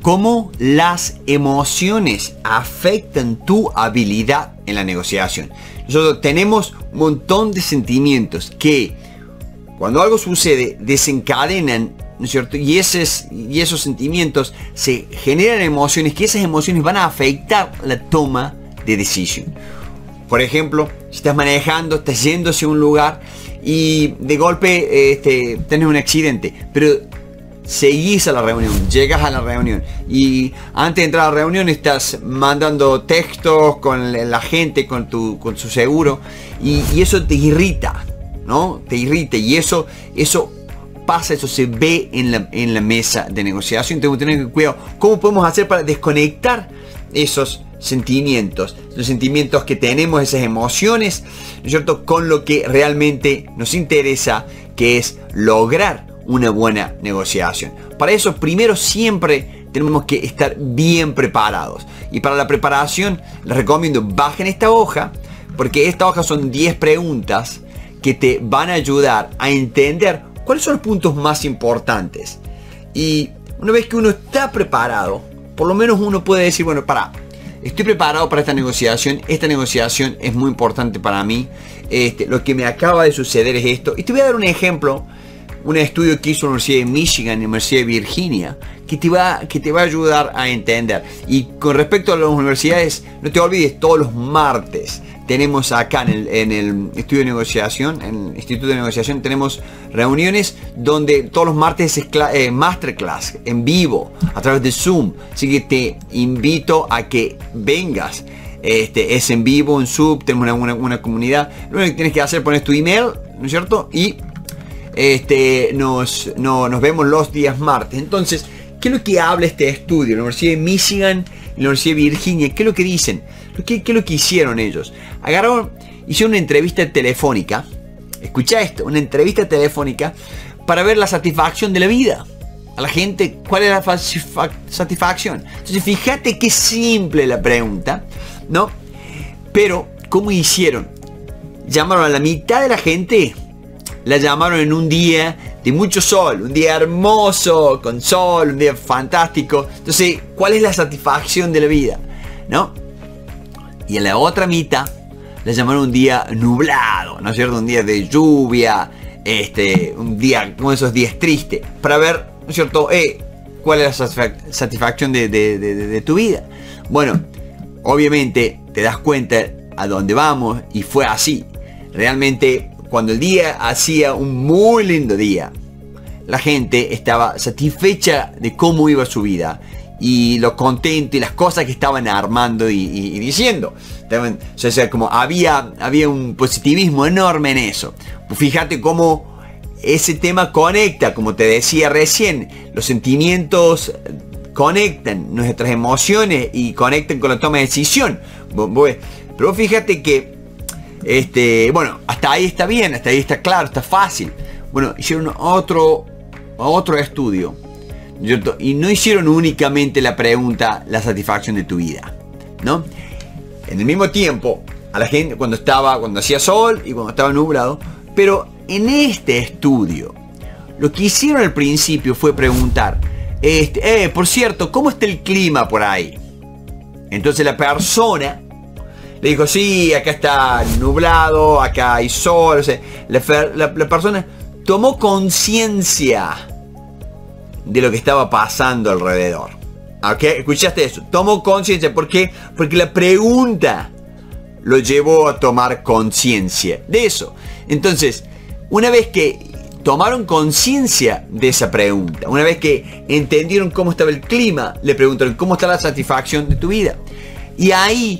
cómo las emociones afectan tu habilidad en la negociación. Nosotros tenemos un montón de sentimientos que cuando algo sucede desencadenan, ¿no es cierto? Y esos sentimientos se generan emociones, que esas emociones van a afectar la toma de decisión. Por ejemplo, si estás manejando, estás yendo hacia un lugar y de golpe tenés un accidente, pero seguís a la reunión, llegas a la reunión y antes de entrar a la reunión estás mandando textos con la gente, con su seguro, y eso te irrita, ¿no? Te irrita, y eso pasa, eso se ve en la mesa de negociación. Tenemos que tener cuidado. ¿Cómo podemos hacer para desconectar esos sentimientos, los sentimientos que tenemos, esas emociones, ¿no es cierto?, con lo que realmente nos interesa, que es lograr una buena negociación? Para eso, primero, siempre tenemos que estar bien preparados. Y para la preparación, les recomiendo, bajen esta hoja, porque esta hoja son 10 preguntas que te van a ayudar a entender cuáles son los puntos más importantes. Y una vez que uno está preparado, por lo menos uno puede decir, bueno, estoy preparado para esta negociación es muy importante para mí, lo que me acaba de suceder es esto. Y te voy a dar un ejemplo, un estudio que hizo la Universidad de Michigan y la Universidad de Virginia, que te va a ayudar a entender. Y con respecto a las universidades, no te olvides, todos los martes tenemos acá en el estudio de negociación, en el Instituto de Negociación, tenemos reuniones donde todos los martes es masterclass en vivo a través de Zoom. Así que te invito a que vengas. Es en vivo, en Zoom, tenemos una comunidad. Lo único que tienes que hacer es poner tu email, ¿no es cierto? Y nos vemos los días martes. Entonces, ¿qué es lo que habla este estudio? La Universidad de Michigan y la Universidad de Virginia, ¿qué es lo que dicen? ¿Qué es lo que hicieron ellos? Hicieron una entrevista telefónica. Escucha esto, una entrevista telefónica para ver la satisfacción de la vida. A la gente, ¿cuál es la satisfacción? Entonces, fíjate qué simple la pregunta, ¿no? Pero, ¿cómo hicieron? Llamaron a la mitad de la gente. La llamaron en un día de mucho sol, un día hermoso, con sol, un día fantástico. Entonces, ¿cuál es la satisfacción de la vida? ¿No? Y en la otra mitad la llamaron un día nublado, ¿no es cierto? Un día de lluvia, un día como esos días tristes, para ver, ¿no es cierto?, cuál es la satisfacción de tu vida. Bueno, obviamente te das cuenta a dónde vamos, y fue así. Realmente, cuando el día hacía un muy lindo día, la gente estaba satisfecha de cómo iba su vida y lo contento y las cosas que estaban armando y diciendo. O sea, como había un positivismo enorme en eso. Pues fíjate cómo ese tema conecta, como te decía recién, los sentimientos conectan nuestras emociones y conectan con la toma de decisión. Pero fíjate que bueno, hasta ahí está bien, hasta ahí está claro, está fácil. Bueno, hicieron otro estudio, ¿cierto? Y no hicieron únicamente la pregunta, la satisfacción de tu vida, ¿no? En el mismo tiempo, a la gente cuando hacía sol y cuando estaba nublado. Pero en este estudio, lo que hicieron al principio fue preguntar, por cierto, ¿cómo está el clima por ahí? Entonces la persona le dijo, sí, acá está nublado, acá hay sol. O sea, la persona tomó conciencia de lo que estaba pasando alrededor. ¿Ok? ¿Escuchaste eso? Tomó conciencia. ¿Por qué? Porque la pregunta lo llevó a tomar conciencia de eso. Entonces, una vez que tomaron conciencia de esa pregunta, una vez que entendieron cómo estaba el clima, le preguntaron, ¿cómo está la satisfacción de tu vida? Y ahí,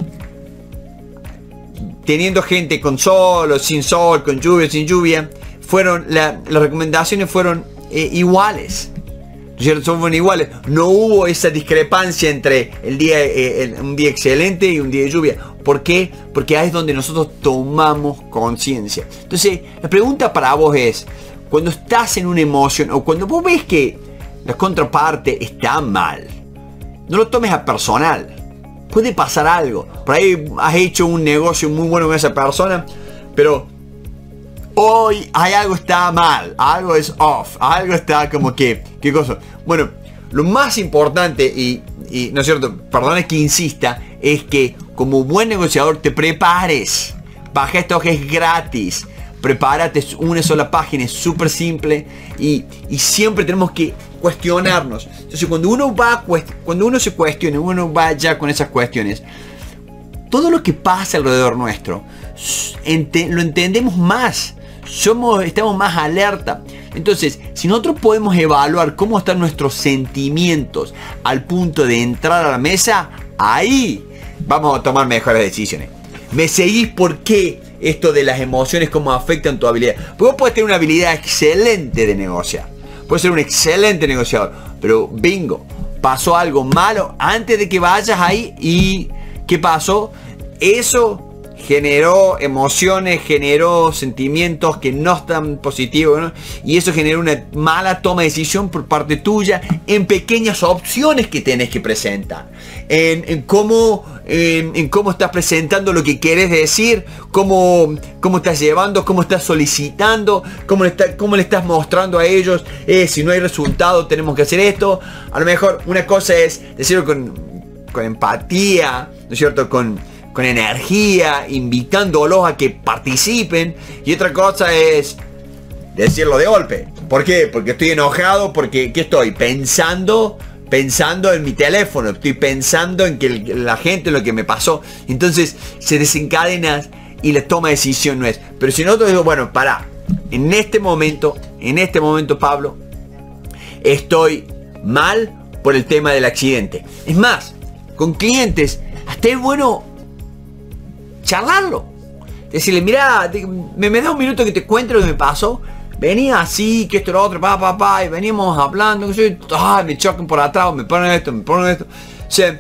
teniendo gente con sol o sin sol, con lluvia o sin lluvia, las recomendaciones fueron iguales. Fueron iguales. No hubo esa discrepancia entre un día excelente y un día de lluvia. ¿Por qué? Porque ahí es donde nosotros tomamos conciencia. Entonces, la pregunta para vos es, cuando estás en una emoción o cuando vos ves que la contraparte está mal, no lo tomes a personal. Puede pasar algo. Por ahí has hecho un negocio muy bueno con esa persona, pero hoy hay algo está mal, algo es off, algo está como que, ¿qué cosa? Bueno, lo más importante, y no es cierto, perdona que insista, es que como buen negociador te prepares. Baja esta hoja, es gratis. Prepárate, es una sola página, es súper simple y siempre tenemos que cuestionarnos. Entonces cuando uno se cuestiona, uno va ya con esas cuestiones, todo lo que pasa alrededor nuestro lo entendemos más, estamos más alerta. Entonces, si nosotros podemos evaluar cómo están nuestros sentimientos al punto de entrar a la mesa, ahí vamos a tomar mejores decisiones. ¿Me seguís por qué esto de las emociones cómo afectan tu habilidad? Porque vos podés tener una habilidad excelente de negociar, puedes ser un excelente negociador, pero bingo, pasó algo malo antes de que vayas ahí. ¿Y qué pasó? Eso generó emociones, generó sentimientos que no están positivos, ¿no? Y eso generó una mala toma de decisión por parte tuya en pequeñas opciones que tenés que presentar, en cómo estás presentando lo que quieres decir, cómo estás llevando, cómo estás solicitando, cómo le estás mostrando a ellos, si no hay resultado tenemos que hacer esto. A lo mejor una cosa es decirlo con empatía, ¿no es cierto?, con energía, invitándolos a que participen, y otra cosa es decirlo de golpe. ¿Por qué? Porque estoy enojado, porque ¿qué estoy? Pensando en mi teléfono, estoy pensando en que la gente, lo que me pasó. Entonces se desencadena y la toma de decisión no es. Pero si no, te digo, bueno, pará, en este momento Pablo, estoy mal por el tema del accidente. Es más, con clientes hasta es bueno charlarlo, decirle, mira, me da un minuto que te cuente lo que me pasó. Venía así, que esto, lo otro, y veníamos hablando, me chocan por atrás, me ponen esto. O sea,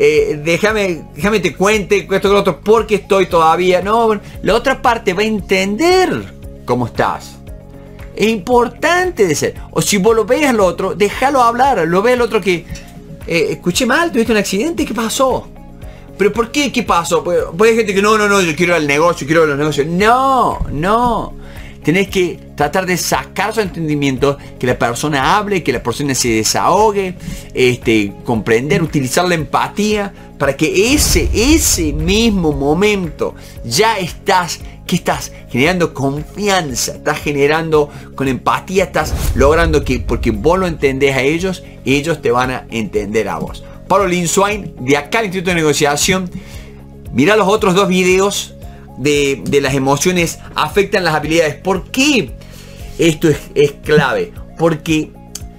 déjame te cuente esto, lo otro, porque estoy todavía. No, la otra parte va a entender cómo estás. Es importante de ser. O si vos lo ves al otro, déjalo hablar. Lo ves al otro que escuché mal, tuviste un accidente, ¿qué pasó? ¿Pero por qué? ¿Qué pasó? Pues hay gente que no, yo quiero ir al negocio, quiero ver los negocios. No. Tenés que tratar de sacar su entendimiento, que la persona hable, que la persona se desahogue, comprender, utilizar la empatía, para que ese mismo momento ya estás generando confianza, estás generando con empatía, estás logrando que, porque vos lo entendés a ellos, ellos te van a entender a vos. Pablo Linswain, de acá al Instituto de Negociación. Mirá los otros dos videos de las emociones afectan las habilidades. ¿Por qué esto es clave? Porque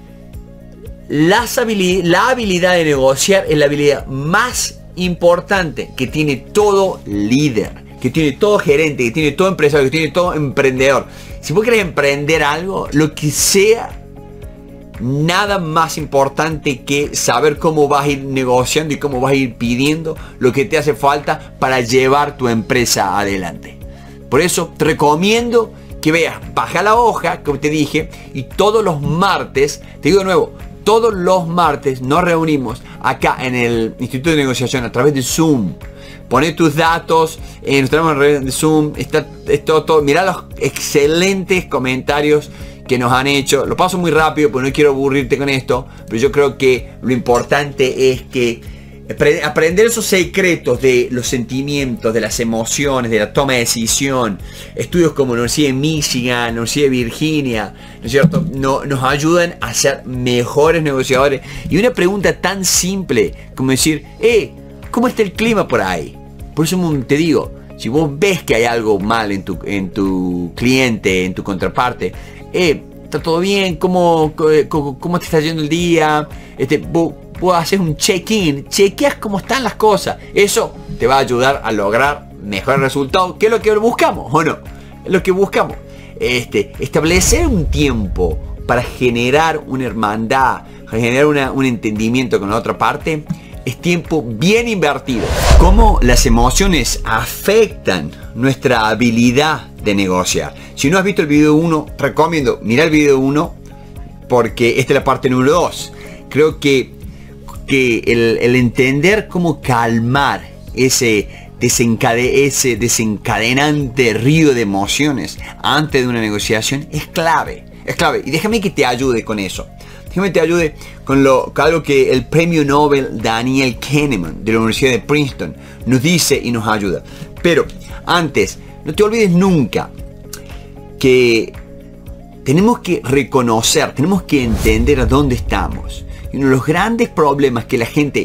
la habilidad de negociar es la habilidad más importante que tiene todo líder, que tiene todo gerente, que tiene todo empresario, que tiene todo emprendedor. Si vos querés emprender algo, lo que sea, nada más importante que saber cómo vas a ir negociando y cómo vas a ir pidiendo lo que te hace falta para llevar tu empresa adelante. Por eso te recomiendo que veas, baja la hoja, como te dije, y todos los martes, te digo de nuevo, todos los martes nos reunimos acá en el Instituto de Negociación a través de Zoom. Poné tus datos, nos tenemos en reunión de Zoom, está todo. Mirá los excelentes comentarios que nos han hecho. Lo paso muy rápido porque no quiero aburrirte con esto, pero yo creo que lo importante es que aprender esos secretos de los sentimientos, de las emociones, de la toma de decisión. Estudios como la Universidad de Michigan, la Universidad de Virginia, ¿no es cierto?, nos ayudan a ser mejores negociadores. Y una pregunta tan simple como decir, ¿cómo está el clima por ahí? Por eso te digo, si vos ves que hay algo mal en tu cliente, en tu contraparte, ¿está todo bien? ¿Cómo te está yendo el día? Vos haces un check-in, chequeas cómo están las cosas. Eso te va a ayudar a lograr mejores resultados, que es lo que buscamos, ¿o no? Es lo que buscamos. Establecer un tiempo para generar una hermandad, generar un entendimiento con la otra parte, es tiempo bien invertido. ¿Cómo las emociones afectan nuestra habilidad de negociar? Si no has visto el video 1, te recomiendo mirar el video 1, porque esta es la parte número 2. Creo que el entender cómo calmar ese desencadenante río de emociones antes de una negociación es clave. Y déjame que te ayude con eso. déjame te ayude con algo que el premio Nobel Daniel Kahneman de la Universidad de Princeton nos dice y nos ayuda. Pero antes, no te olvides nunca que tenemos que reconocer, tenemos que entender a dónde estamos. Y uno de los grandes problemas que la gente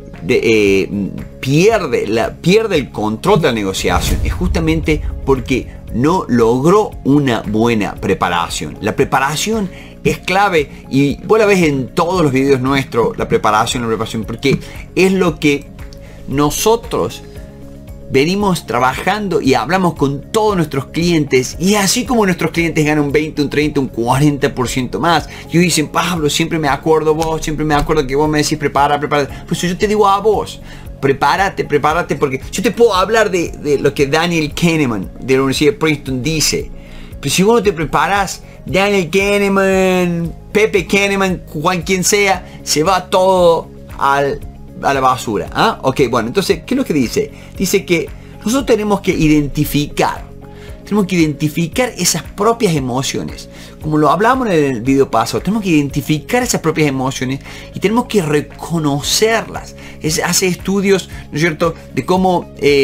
pierde el control de la negociación es justamente porque no logró una buena preparación. La preparación es clave y vos la ves en todos los videos nuestros, la preparación, porque es lo que nosotros venimos trabajando y hablamos con todos nuestros clientes, y así como nuestros clientes ganan un 20, un 30, un 40% más, y dicen, Pablo, siempre me acuerdo vos, siempre me acuerdo que vos me decís prepárate. Pues yo te digo a vos, prepárate, porque yo te puedo hablar de lo que Daniel Kahneman de la Universidad de Princeton dice, pero si vos no te preparas, Daniel Kahneman, Pepe Kahneman, quien sea, se va todo a la basura. ¿Ah? Ok, bueno, entonces, ¿qué es lo que dice? Dice que nosotros tenemos que identificar esas propias emociones. Como lo hablamos en el video pasado, tenemos que identificar esas propias emociones y tenemos que reconocerlas. Hace estudios, ¿no es cierto?, de cómo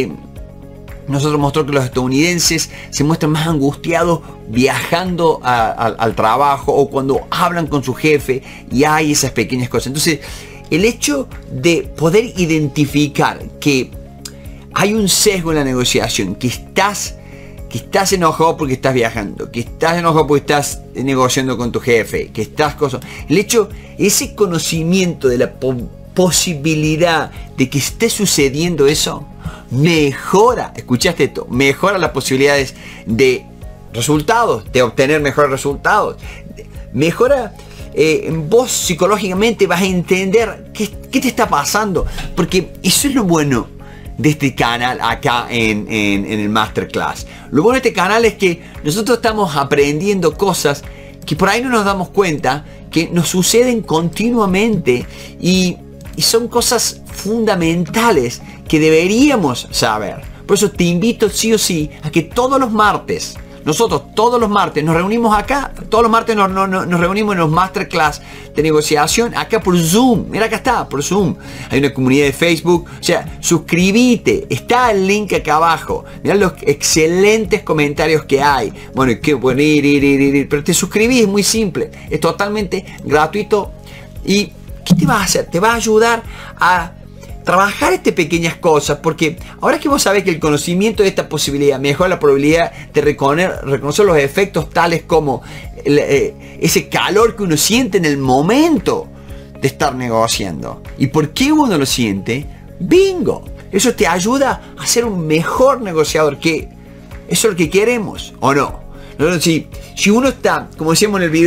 nosotros mostró que los estadounidenses se muestran más angustiados viajando al trabajo o cuando hablan con su jefe, y hay esas pequeñas cosas. Entonces, el hecho de poder identificar que hay un sesgo en la negociación, que estás enojado porque estás viajando, que estás enojado porque estás negociando con tu jefe, que estás cosas. Ese conocimiento de la posibilidad de que esté sucediendo eso, mejora, escuchaste esto, mejora las posibilidades de resultados, de obtener mejores resultados, mejora. Vos psicológicamente vas a entender qué te está pasando, porque eso es lo bueno de este canal acá en el Masterclass. Lo bueno de este canal es que nosotros estamos aprendiendo cosas que por ahí no nos damos cuenta, que nos suceden continuamente y son cosas fundamentales que deberíamos saber. Por eso te invito sí o sí a que todos los martes, nosotros todos los martes nos reunimos acá, todos los martes nos reunimos en los masterclass de negociación acá por Zoom. Mira, acá está, por Zoom. Hay una comunidad de Facebook, o sea, suscríbete, está el link acá abajo. Mira los excelentes comentarios que hay. Bueno, qué bueno pero te suscribís, es muy simple, es totalmente gratuito. ¿Y qué te va a hacer? Te va a ayudar a trabajar estas pequeñas cosas, porque ahora que vos sabés que el conocimiento de esta posibilidad mejora la probabilidad de reconocer los efectos tales como ese calor que uno siente en el momento de estar negociando. ¿Y por qué uno lo siente? ¡Bingo! Eso te ayuda a ser un mejor negociador, que eso es lo que queremos, ¿o no? Si uno está, como decíamos en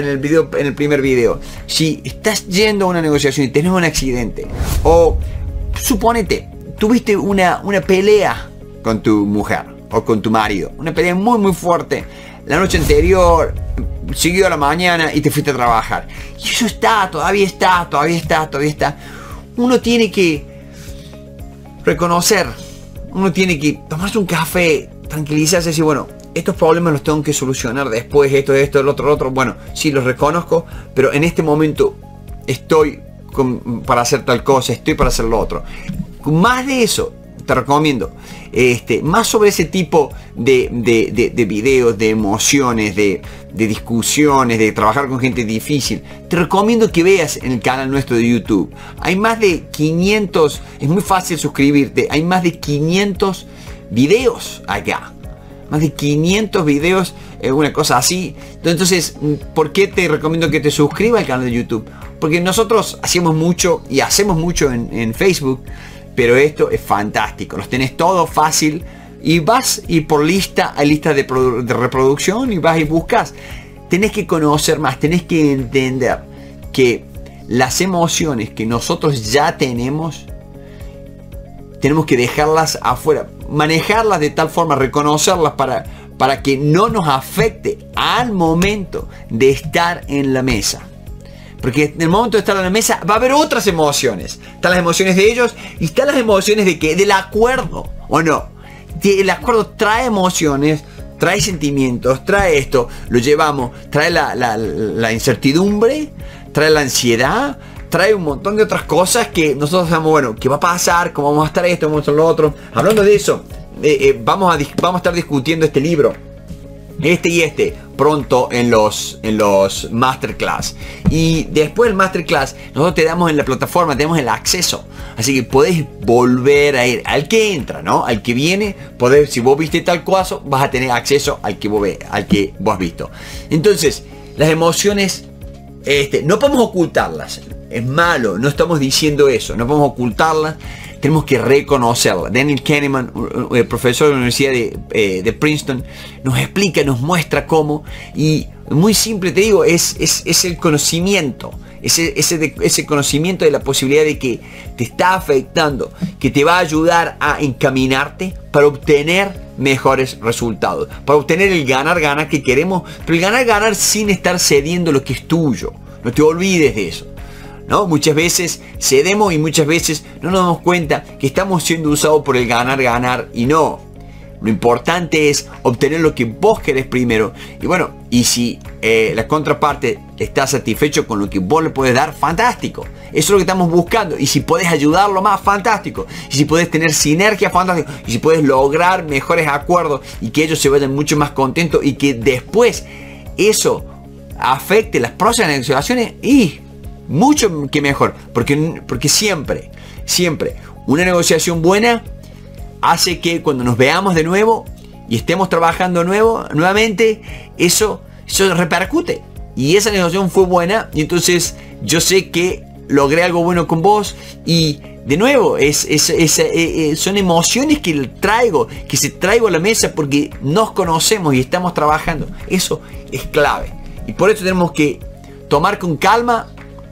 el primer video, si estás yendo a una negociación y tenés un accidente, o suponete, tuviste una pelea con tu mujer o con tu marido, una pelea muy muy fuerte la noche anterior, siguió a la mañana y te fuiste a trabajar, y eso todavía está. Uno tiene que reconocer, uno tiene que tomarse un café, tranquilizarse y decir, bueno, estos problemas los tengo que solucionar después, esto, el otro. Bueno, sí, los reconozco, pero en este momento estoy para hacer tal cosa, estoy para hacer lo otro. Más de eso, te recomiendo, más sobre ese tipo de videos, de emociones, de discusiones, de trabajar con gente difícil. Te recomiendo que veas en el canal nuestro de YouTube. Hay más de 500, es muy fácil suscribirte, hay más de 500 videos acá. Más de 500 videos, una cosa así. Entonces, ¿por qué te recomiendo que te suscribas al canal de YouTube? Porque nosotros hacemos mucho y hacemos mucho en Facebook, pero esto es fantástico. Los tenés todo fácil y vas y por lista, hay listas de reproducción y vas y buscas. Tenés que conocer más, tenés que entender que las emociones que nosotros ya tenemos que dejarlas afuera, manejarlas de tal forma, reconocerlas para que no nos afecte al momento de estar en la mesa. Porque en el momento de estar en la mesa va a haber otras emociones. Están las emociones de ellos y están las emociones de ¿qué? Del acuerdo, ¿o no? El acuerdo trae emociones, trae sentimientos, trae esto, lo llevamos, trae la incertidumbre, trae la ansiedad, trae un montón de otras cosas que nosotros sabemos, bueno, ¿qué va a pasar? ¿Cómo vamos a estar esto? ¿Cómo vamos a estar lo otro? Hablando de eso, vamos a estar discutiendo este libro, pronto en los masterclass. Y después del masterclass, nosotros te damos en la plataforma, te damos el acceso. Así que podés volver a ir al que entra, ¿no? Al que viene, podés, si vos viste tal caso, vas a tener acceso al que vos has visto. Entonces, las emociones, no podemos ocultarlas. Es malo, no estamos diciendo eso, no podemos ocultarlas. Tenemos que reconocerla. Daniel Kahneman, el profesor de la Universidad de Princeton, nos explica, nos muestra cómo. Y muy simple, te digo, es el conocimiento. Ese conocimiento de la posibilidad de que te está afectando, que te va a ayudar a encaminarte para obtener mejores resultados, para obtener el ganar-ganar que queremos, pero el ganar-ganar sin estar cediendo lo que es tuyo. No te olvides de eso, ¿no? Muchas veces cedemos y muchas veces no nos damos cuenta que estamos siendo usados por el ganar-ganar y no. Lo importante es obtener lo que vos querés primero. Y bueno, y si la contraparte está satisfecho con lo que vos le podés dar, fantástico. Eso es lo que estamos buscando. Y si podés ayudarlo más, fantástico. Y si podés tener sinergia, fantástico. Y si podés lograr mejores acuerdos y que ellos se vayan mucho más contentos y que después eso afecte las próximas negociaciones, y mucho que mejor. Porque siempre una negociación buena hace que cuando nos veamos de nuevo y estemos trabajando nuevamente, eso repercute. Y esa negociación fue buena y entonces yo sé que logré algo bueno con vos. Y de nuevo, son emociones que se traigo a la mesa porque nos conocemos y estamos trabajando. Eso es clave. Y por eso tenemos que tomar con calma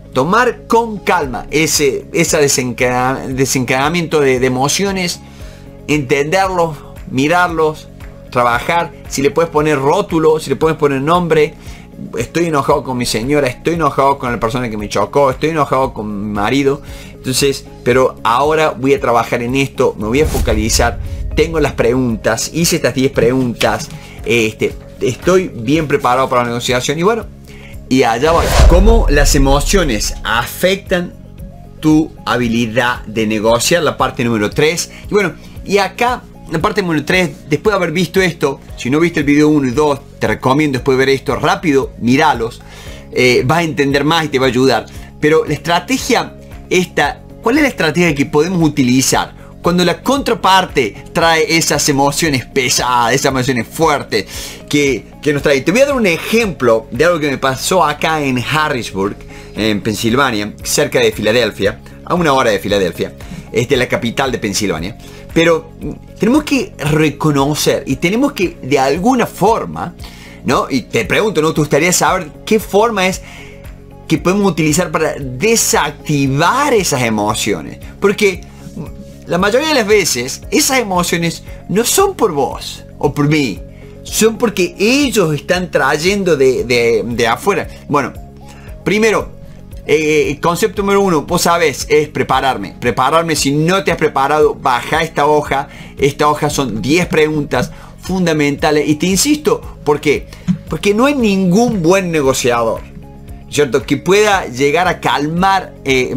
ese desencadenamiento de emociones, entenderlos, mirarlos, trabajar. Si le puedes poner rótulo, si le puedes poner nombre. Estoy enojado con mi señora, estoy enojado con la persona que me chocó, estoy enojado con mi marido. Entonces, pero ahora voy a trabajar en esto, me voy a focalizar. Tengo las preguntas, hice estas 10 preguntas. Estoy bien preparado para la negociación y bueno, y allá voy. ¿Cómo las emociones afectan tu habilidad de negociar? La parte número 3. Y bueno, y acá, la parte número 3, después de haber visto esto, si no viste el video 1 y 2, te recomiendo después de ver esto rápido, míralos. Vas a entender más y te va a ayudar. Pero la estrategia esta, ¿cuál es la estrategia que podemos utilizar cuando la contraparte trae esas emociones pesadas, esas emociones fuertes que nos trae? Te voy a dar un ejemplo de algo que me pasó acá en Harrisburg, en Pensilvania, cerca de Filadelfia, a 1 hora de Filadelfia, la capital de Pensilvania. Pero tenemos que reconocer y tenemos que de alguna forma, ¿no? Y te pregunto, ¿no? ¿Te gustaría saber qué forma es que podemos utilizar para desactivar esas emociones? Porque la mayoría de las veces esas emociones no son por vos o por mí, son porque ellos están trayendo de afuera. Bueno, primero, concepto número 1, vos sabés, es prepararme. Si no te has preparado, baja esta hoja. Esta hoja son 10 preguntas fundamentales. Y te insisto, ¿por qué? Porque no hay ningún buen negociador, ¿cierto?, que pueda llegar a calmar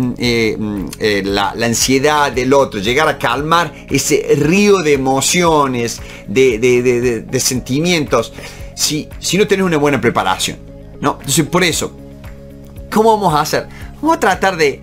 la ansiedad del otro, llegar a calmar ese río de emociones, de sentimientos, si no tenés una buena preparación, ¿no? Entonces, por eso, ¿cómo vamos a hacer? Vamos a tratar de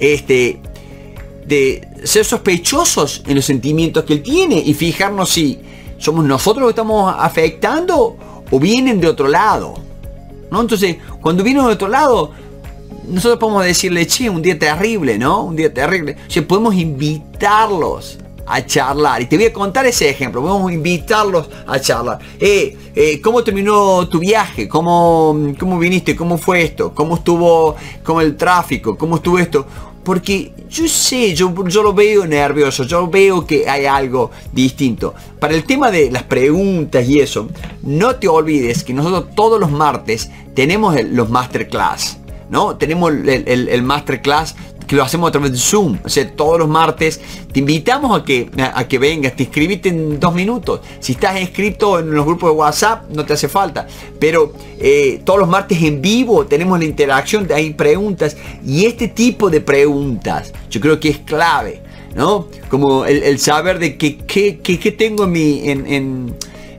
ser sospechosos en los sentimientos que él tiene y fijarnos si somos nosotros los que estamos afectando o vienen de otro lado, ¿no? Entonces, cuando vienen de otro lado, nosotros podemos decirle, che, un día terrible, ¿no? Un día terrible. O sea, podemos invitarlos a charlar. Y te voy a contar ese ejemplo. Podemos invitarlos a charlar. ¿Cómo terminó tu viaje? ¿Cómo viniste? ¿Cómo fue esto? ¿Cómo estuvo con el tráfico? ¿Cómo estuvo esto? Porque yo sé, yo lo veo nervioso, yo veo que hay algo distinto. Para el tema de las preguntas y eso, no te olvides que nosotros todos los martes tenemos los masterclass, ¿no? Tenemos el masterclass que lo hacemos a través de Zoom. O sea, todos los martes te invitamos a que vengas, te inscribiste en 2 minutos. Si estás inscrito en los grupos de WhatsApp, no te hace falta. Pero todos los martes en vivo tenemos la interacción, hay preguntas. Y este tipo de preguntas yo creo que es clave, ¿no? Como el saber de qué tengo en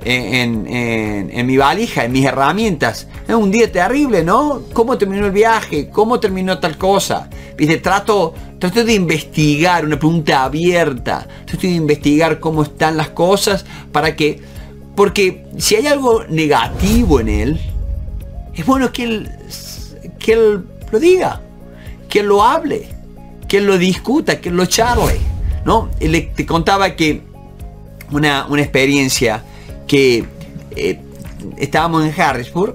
mi valija, en mis herramientas. Es un día terrible, ¿no? ¿Cómo terminó el viaje? ¿Cómo terminó tal cosa? ¿Viste? Trato de investigar, una pregunta abierta. Trato de investigar cómo están las cosas porque si hay algo negativo en él, es bueno que él lo diga, que él lo hable, que él lo discuta, que él lo charle, ¿no? Te contaba que una experiencia que estábamos en Harrisburg.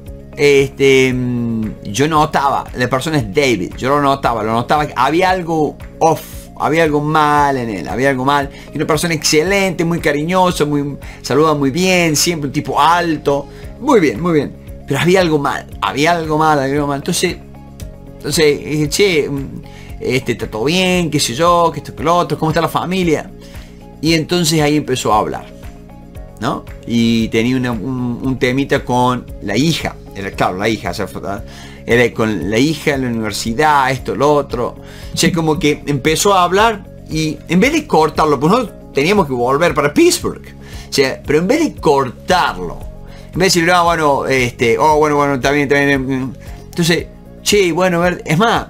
Yo notaba, la persona es David, yo lo notaba que había algo off, había algo mal en él, había algo mal. Y una persona excelente, muy cariñoso, saluda muy bien, siempre un tipo alto, muy bien, pero había algo mal. Entonces dije, che, está todo bien, qué sé yo, que esto, que lo otro, cómo está la familia. Y entonces ahí empezó a hablar, ¿no? Y tenía un temita con la hija. Claro, la hija, era con la hija en la universidad, esto, lo otro. O sea, como que empezó a hablar y en vez de cortarlo, pues nosotros teníamos que volver para Pittsburgh. O sea, pero en vez de cortarlo, en vez de decirle, bueno, está bien. Entonces, che, bueno, a ver, es más,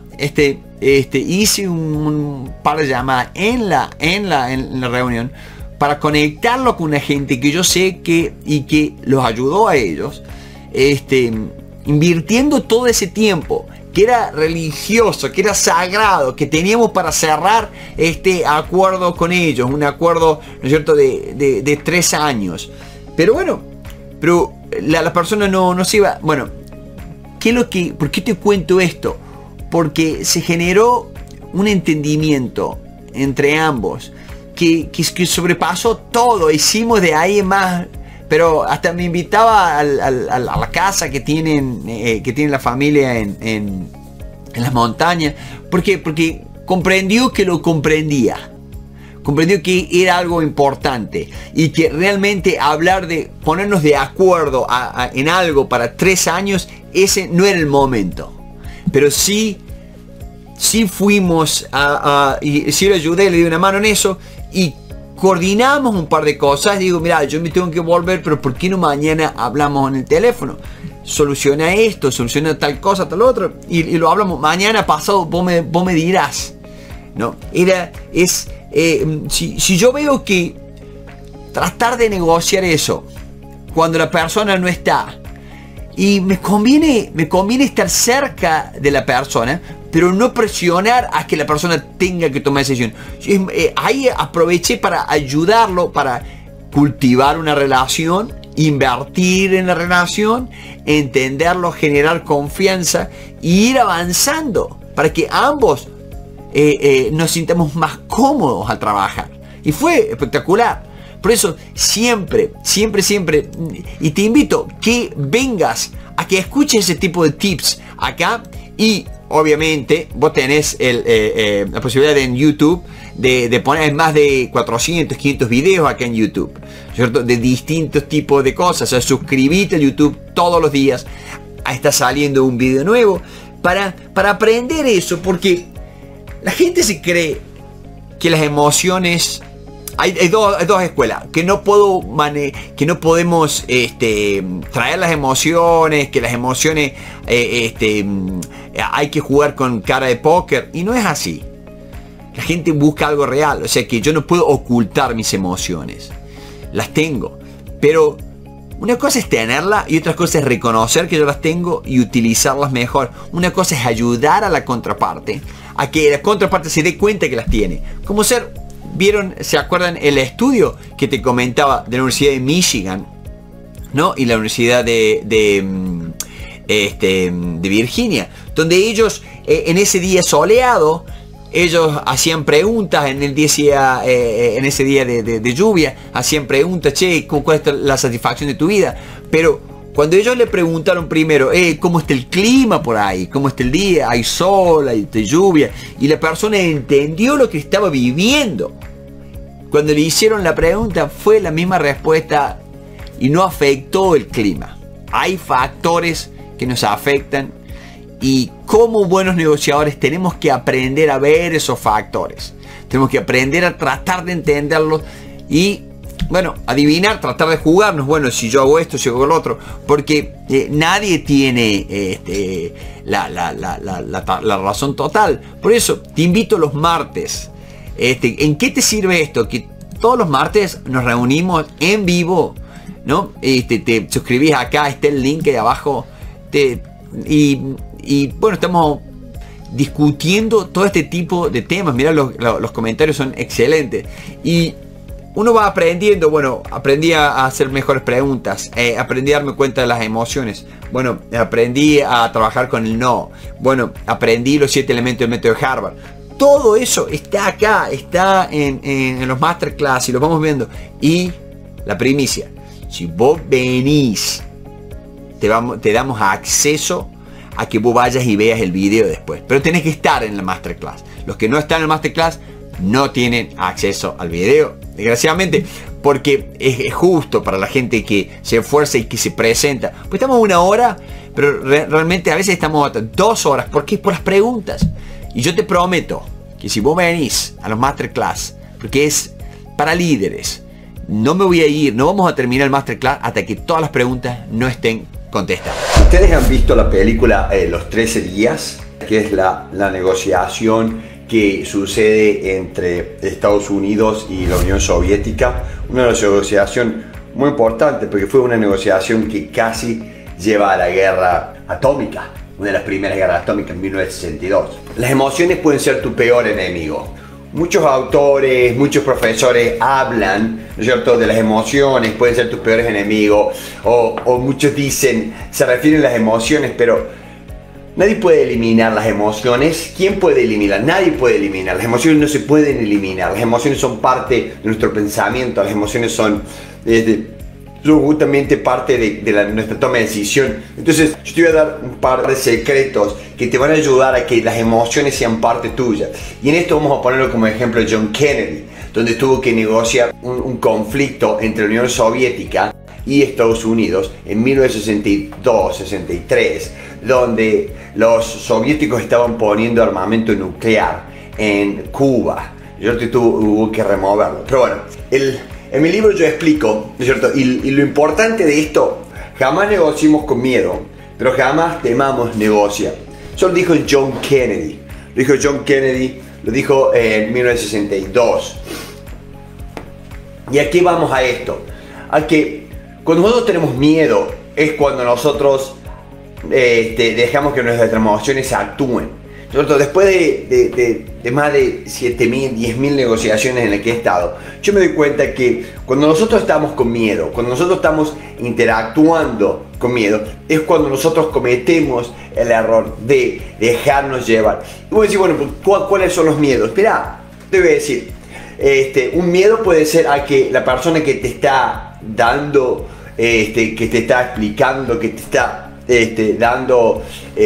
hice un par de llamadas en la reunión para conectarlo con una gente que yo sé que los ayudó a ellos, invirtiendo todo ese tiempo que era religioso, que era sagrado, que teníamos para cerrar este acuerdo con ellos, un acuerdo, ¿no es cierto?, de 3 años. Pero bueno, la persona no se iba. Bueno, ¿por qué te cuento esto? Porque se generó un entendimiento entre ambos que sobrepasó todo. Hicimos de ahí más, pero hasta me invitaba a la casa que tiene la familia en las montañas. ¿Por qué? Porque comprendió que lo comprendía. Comprendió que era algo importante y que realmente hablar de ponernos de acuerdo en algo para 3 años, ese no era el momento. Pero sí fuimos y sí le ayudé, le di una mano en eso y coordinamos un par de cosas. Digo, mira, yo me tengo que volver, pero ¿por qué no mañana hablamos en el teléfono? Soluciona esto, soluciona tal cosa, tal otro, y lo hablamos mañana, pasado, vos me dirás, ¿no? Si yo veo que tratar de negociar eso cuando la persona no está, y me conviene estar cerca de la persona, pero no presionar a que la persona tenga que tomar esa decisión. Ahí aproveché para ayudarlo, para cultivar una relación, invertir en la relación, entenderlo, generar confianza e ir avanzando para que ambos nos sintamos más cómodos al trabajar. Y fue espectacular. Por eso siempre, y te invito que vengas a que escuches ese tipo de tips acá. Y obviamente vos tenés la posibilidad en YouTube de poner más de 400, 500 videos acá en YouTube, ¿cierto? De distintos tipos de cosas. O sea, suscribite a YouTube todos los días. Ahí está saliendo un video nuevo para aprender eso, porque la gente se cree que las emociones... Hay dos escuelas, que no podemos traer las emociones, que las emociones hay que jugar con cara de póker, y no es así. La gente busca algo real, o sea que yo no puedo ocultar mis emociones, las tengo, pero una cosa es tenerlas y otra cosa es reconocer que yo las tengo y utilizarlas mejor. Una cosa es ayudar a la contraparte a que la contraparte se dé cuenta que las tiene, como ser... ¿Vieron? ¿Se acuerdan el estudio que te comentaba de la Universidad de Michigan, ¿no? Y la Universidad de Virginia, donde ellos en ese día soleado, ellos hacían preguntas en ese día de lluvia, hacían preguntas, che, ¿cuál es la satisfacción de tu vida? Pero cuando ellos le preguntaron primero, ¿cómo está el clima por ahí? ¿Cómo está el día? ¿Hay sol? ¿Hay lluvia? Y la persona entendió lo que estaba viviendo. Cuando le hicieron la pregunta, fue la misma respuesta y no afectó el clima. Hay factores que nos afectan y como buenos negociadores tenemos que aprender a ver esos factores. Tenemos que aprender a tratar de entenderlos y, bueno, adivinar, tratar de jugarnos. Bueno, si yo hago esto, si hago lo otro. Porque nadie tiene la razón total. Por eso, te invito los martes. ¿En qué te sirve esto? Que todos los martes nos reunimos en vivo, ¿no? Te suscribís acá, está el link ahí abajo. Y bueno, estamos discutiendo todo este tipo de temas. Mirá, los comentarios son excelentes. Y uno va aprendiendo. Bueno, aprendí a hacer mejores preguntas. Aprendí a darme cuenta de las emociones. Bueno, aprendí a trabajar con el no. Bueno, aprendí los 7 elementos del método de Harvard. Todo eso está acá, está en los masterclass y lo vamos viendo. Y la primicia, si vos venís, te damos acceso a que vos vayas y veas el video después. Pero tenés que estar en la masterclass. Los que no están en la masterclass no tienen acceso al video, desgraciadamente, porque es justo para la gente que se esfuerza y que se presenta. Pues estamos 1 hora, pero realmente a veces estamos 2 horas. ¿Por qué? Por las preguntas. Y yo te prometo que si vos venís a los masterclass, porque es para líderes, no me voy a ir, no vamos a terminar el masterclass hasta que todas las preguntas no estén contestadas. ¿Ustedes han visto la película Los 13 días? Que es la negociación que sucede entre Estados Unidos y la Unión Soviética. Una negociación muy importante porque fue una negociación que casi lleva a la guerra atómica. Una de las primeras guerras atómicas en 1962. Las emociones pueden ser tu peor enemigo. Muchos autores, muchos profesores hablan, ¿no es cierto?, de las emociones, pueden ser tus peores enemigos, o muchos dicen, se refieren a las emociones, pero nadie puede eliminar las emociones. ¿Quién puede eliminar? Nadie puede eliminar. Las emociones no se pueden eliminar. Las emociones son parte de nuestro pensamiento. Las emociones son justamente parte de nuestra toma de decisión. Entonces yo te voy a dar un par de secretos que te van a ayudar a que las emociones sean parte tuya. Y en esto vamos a ponerlo como ejemplo John Kennedy, donde tuvo que negociar un conflicto entre la Unión Soviética y Estados Unidos en 1962-63, donde los soviéticos estaban poniendo armamento nuclear en Cuba. Yo tuvo que removerlo. Pero bueno, en mi libro yo explico, ¿no es cierto? Y lo importante de esto, jamás negociemos con miedo, pero jamás temamos negociar. Eso lo dijo John Kennedy. Lo dijo John Kennedy, lo dijo en 1962. ¿Y a qué vamos a esto? A que cuando nosotros tenemos miedo es cuando nosotros dejamos que nuestras emociones actúen. Después de más de 7.000, 10.000 negociaciones en las que he estado, yo me doy cuenta que cuando nosotros estamos con miedo, cuando nosotros estamos interactuando con miedo, es cuando nosotros cometemos el error de dejarnos llevar. Y voy a decir, bueno, ¿cuáles son los miedos? Espera, te voy a decir, un miedo puede ser a que la persona que te está dando, que te está explicando, que te está dando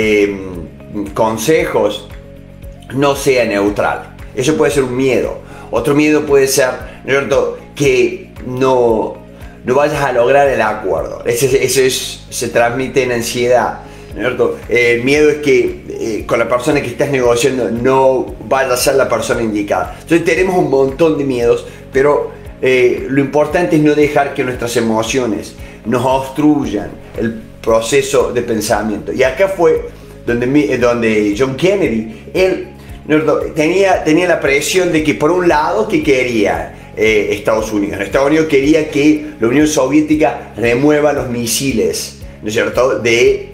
consejos, no sea neutral. Eso puede ser un miedo. Otro miedo puede ser, ¿no es cierto?, que no vayas a lograr el acuerdo. Se transmite en ansiedad, ¿no es cierto? El miedo es que con la persona que estás negociando no vaya a ser la persona indicada. Entonces tenemos un montón de miedos, pero lo importante es no dejar que nuestras emociones nos obstruyan el proceso de pensamiento. Y acá fue donde John Kennedy, él tenía la presión de que por un lado, que quería Estados Unidos. Estados Unidos quería que la Unión Soviética remueva los misiles, ¿no es cierto?, de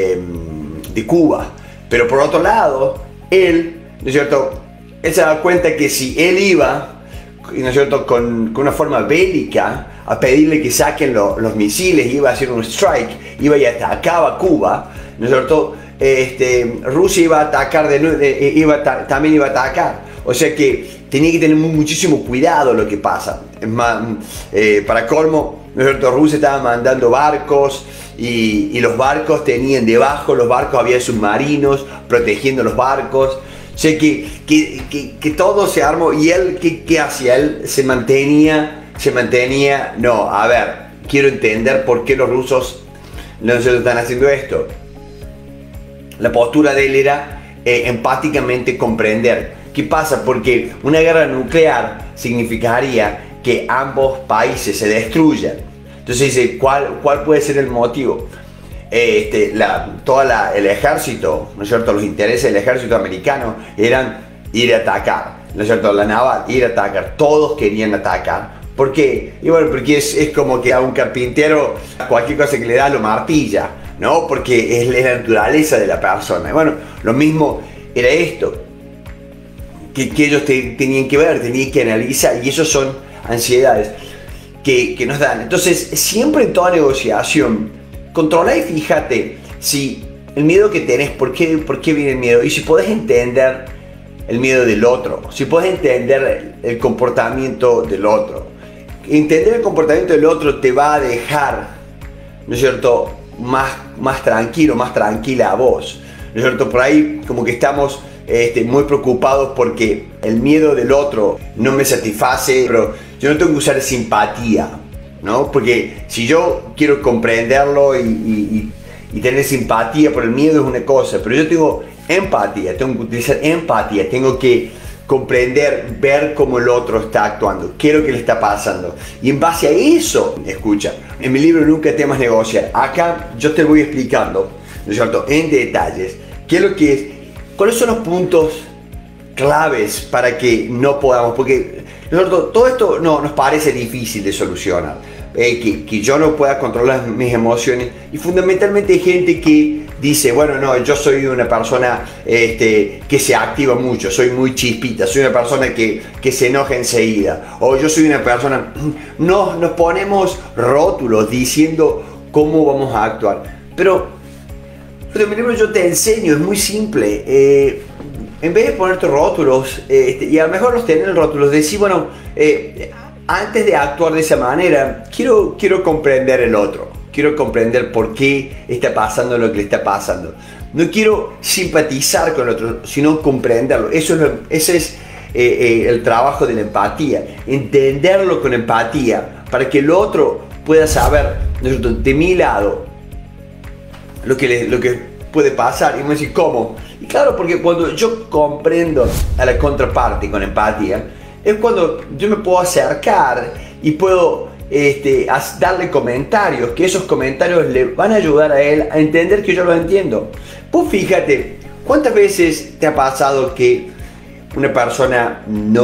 Cuba. Pero por otro lado, él, ¿no es cierto?, él se daba cuenta que si él iba, ¿no es cierto?, con una forma bélica a pedirle que saquen los misiles, iba a hacer un strike, iba y atacaba Cuba, ¿no es cierto?, Rusia iba a atacar también iba a atacar. O sea que tenía que tener muchísimo cuidado lo que pasa. Es más, para colmo, ¿no es cierto?, Rusia estaba mandando barcos y los barcos tenían debajo, los barcos había submarinos protegiendo los barcos. O sea que todo se armó. Y él, ¿qué hacía? Él se mantenía, no, a ver, quiero entender por qué los rusos no se lo están haciendo esto. La postura de él era empáticamente comprender. ¿Qué pasa? Porque una guerra nuclear significaría que ambos países se destruyan. Entonces dice, ¿cuál puede ser el motivo? El ejército, ¿no es cierto? Los intereses del ejército americano eran ir a atacar, ¿no es cierto? La naval, ir a atacar, todos querían atacar. ¿Por qué? Y bueno, porque es como que a un carpintero cualquier cosa que le da lo martilla, ¿no? Porque es la naturaleza de la persona. Y bueno, lo mismo era esto, que ellos tenían que ver, tenían que analizar, y eso son ansiedades que nos dan. Entonces, siempre en toda negociación, controla y fíjate si el miedo que tenés, ¿por qué viene el miedo? Y si podés entender el miedo del otro, si podés entender el comportamiento del otro. Entender el comportamiento del otro te va a dejar, ¿no es cierto?, más tranquilo, más tranquila a vos, ¿no es cierto? Por ahí como que estamos muy preocupados porque el miedo del otro no me satisface, pero yo no tengo que usar simpatía, ¿no? Porque si yo quiero comprenderlo y tener simpatía por el miedo es una cosa, pero yo tengo empatía, tengo que utilizar empatía, tengo que comprender, ver cómo el otro está actuando, qué es lo que le está pasando. Y en base a eso, escucha, en mi libro Nunca temas negociar, acá yo te voy explicando, ¿no es cierto?, en detalles, qué es lo que es, cuáles son los puntos claves para que no podamos, porque todo esto nos parece difícil de solucionar, que yo no pueda controlar mis emociones, y fundamentalmente hay gente que dice, bueno, no, yo soy una persona que se activa mucho, soy muy chispita, soy una persona que se enoja enseguida, o yo soy una persona, nos ponemos rótulos diciendo cómo vamos a actuar, pero en mi libro yo te enseño, es muy simple. En vez de ponerte rótulos, y a lo mejor los tener rótulos, decir, bueno, antes de actuar de esa manera, quiero comprender el otro, quiero comprender por qué está pasando lo que le está pasando. No quiero simpatizar con el otro, sino comprenderlo. Ese es el trabajo de la empatía, entenderlo con empatía, para que el otro pueda saber de mi lado lo que puede pasar. Y me decís, ¿cómo? Y claro, porque cuando yo comprendo a la contraparte con empatía, es cuando yo me puedo acercar y puedo darle comentarios, que esos comentarios le van a ayudar a él a entender que yo lo entiendo. Pues fíjate, ¿cuántas veces te ha pasado que una persona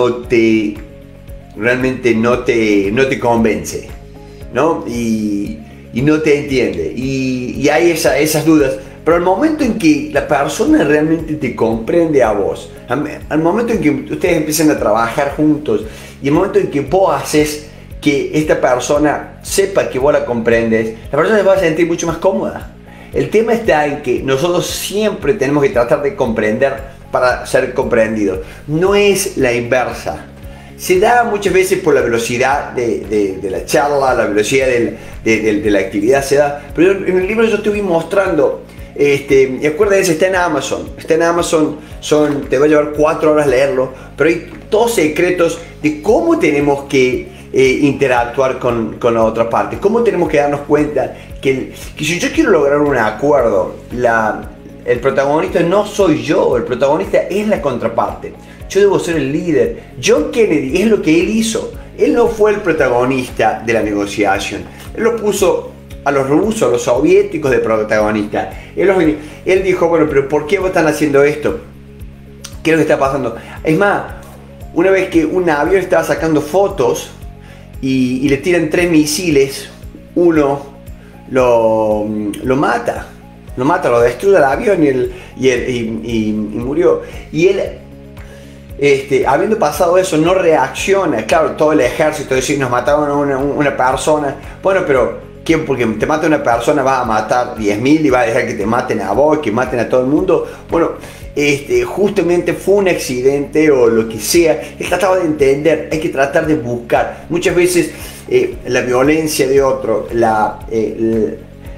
realmente no te convence, ¿no? Y no te entiende, y hay esas dudas? Pero al momento en que la persona realmente te comprende a vos, al momento en que ustedes empiezan a trabajar juntos, y el momento en que vos haces que esta persona sepa que vos la comprendes, la persona se va a sentir mucho más cómoda. El tema está en que nosotros siempre tenemos que tratar de comprender para ser comprendidos. No es la inversa. Se da muchas veces por la velocidad de la charla, la velocidad de la actividad se da. Pero en el libro yo te voy mostrando, y acuérdense, está en Amazon, te va a llevar 4 horas leerlo, pero hay todos secretos de cómo tenemos que interactuar con la otra parte, cómo tenemos que darnos cuenta que si yo quiero lograr un acuerdo, el protagonista no soy yo, el protagonista es la contraparte. Yo debo ser el líder. John Kennedy es lo que él hizo. Él no fue el protagonista de la negociación. Él lo puso a los rusos, a los soviéticos de protagonista. Él dijo, bueno, pero ¿por qué vos están haciendo esto? ¿Qué es lo que está pasando? Es más, una vez que un avión estaba sacando fotos y le tiran 3 misiles, uno lo mata, lo destruye el avión y murió. Y él, habiendo pasado eso, no reacciona. Claro, todo el ejército dice, nos mataron a una persona. Bueno, pero ¿quién? Porque te mata una persona, vas a matar 10.000 y vas a dejar que te maten a vos, que maten a todo el mundo. Bueno, justamente fue un accidente o lo que sea. Él trataba de entender, hay que tratar de buscar. Muchas veces la violencia de otro,